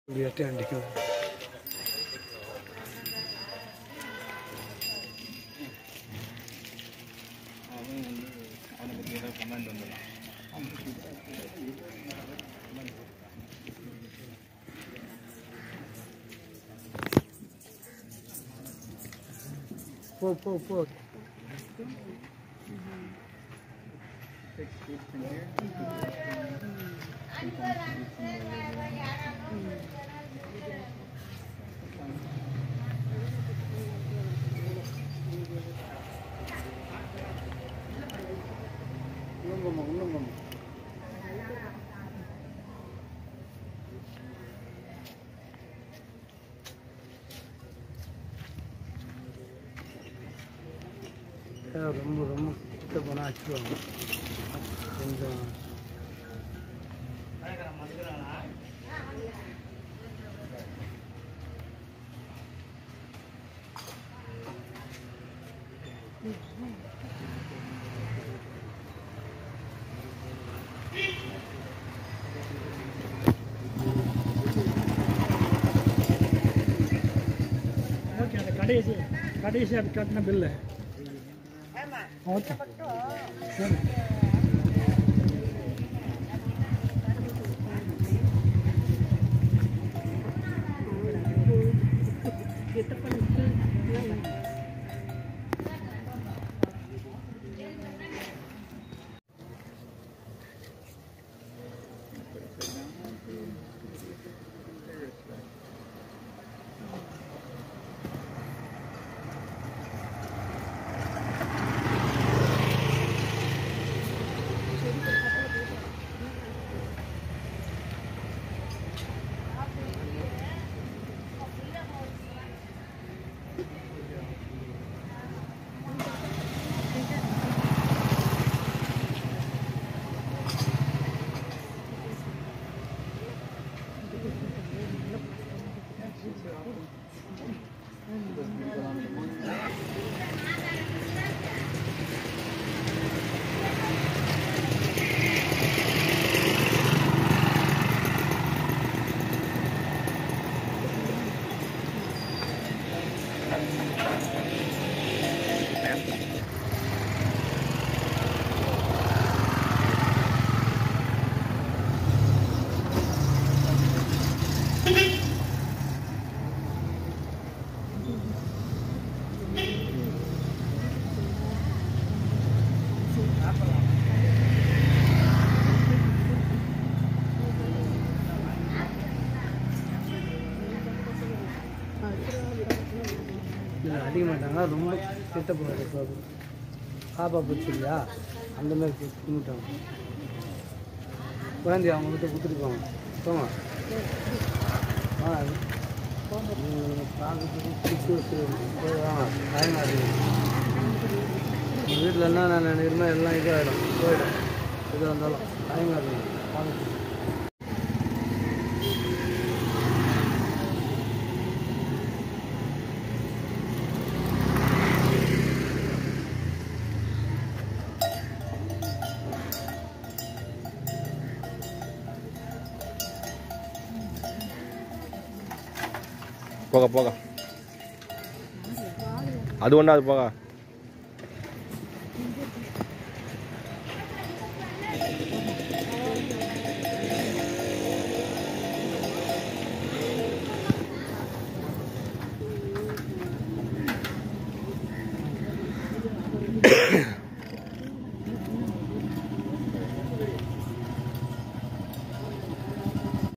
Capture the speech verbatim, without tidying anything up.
Biar அடிக்கும். போ போ போ ரொம்ப ரொம்ப கிட்ட போனால் அடிச்சுடுவாங்க கொஞ்சம் ஓகே அந்த கடைசி கடைசி அது கட்டின பில்லு ஓகே சரி அடிக்க மாட்டாங்க ரொம்ப கிட்ட போகாது பாபு பாப்பா போச்சு இல்லையா அந்த மாதிரி கும்பிட்டாங்க குழந்தை அவங்க கிட்ட கொடுத்துட்டு போங்க போங்க ஆ வீட்டில் என்ன நான் நினைக்கிறேன்னா எல்லாம் இதாகிடும் போயிடும் எதாக இருந்தாலும் டைம் ஆகிடும் பார்க்க போக போக அது ஒன்றா அது போக